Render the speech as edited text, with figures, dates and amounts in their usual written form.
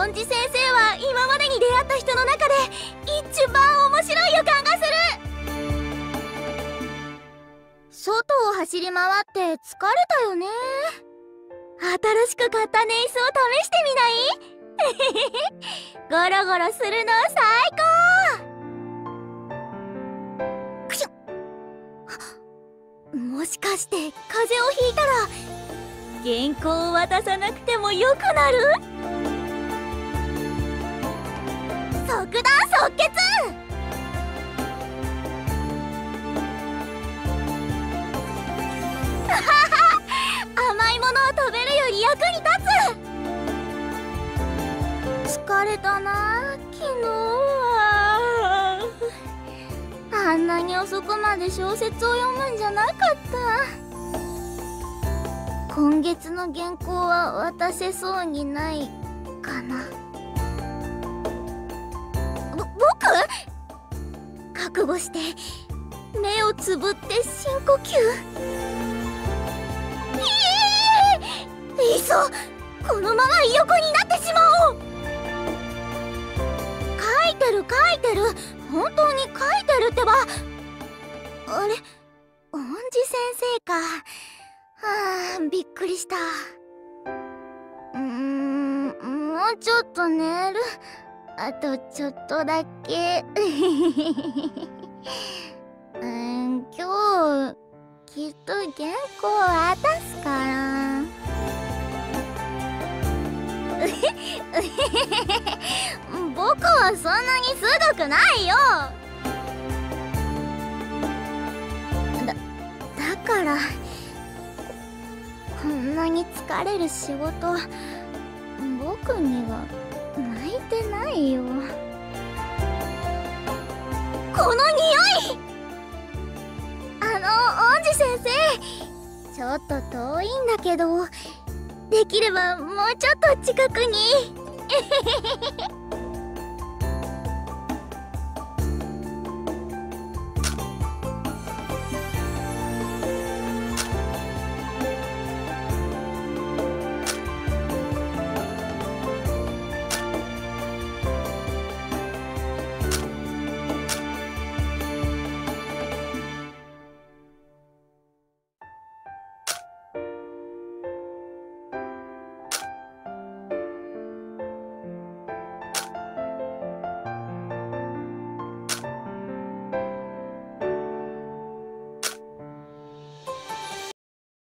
恩師先生は今までに出会った人の中で一番面白い予感がする。外を走り回って疲れたよね。新しく買ったネイスを試してみない？ゴロゴロするの最高。くしょ。もしかして風邪をひいたら原稿を渡さなくてもよくなる？即断即決。甘いものを食べるより役に立つ。疲れたな昨日は。あんなに遅くまで小説を読むんじゃなかった。今月の原稿は渡せそうにないかな。僕？覚悟して目をつぶって深呼吸。いっそこのまま横になってしまおう。書いてる書いてる、本当に書いてるってば。あれ、恩師先生か。はあ、びっくりした。もうちょっと寝る。あとちょっとだけ。今日きっと原稿を渡すから。僕はそんなにすごくないよ。だからこんなに疲れる仕事僕には向いてないよ。この匂い。恩師先生、ちょっと遠いんだけどできればもうちょっと近くに。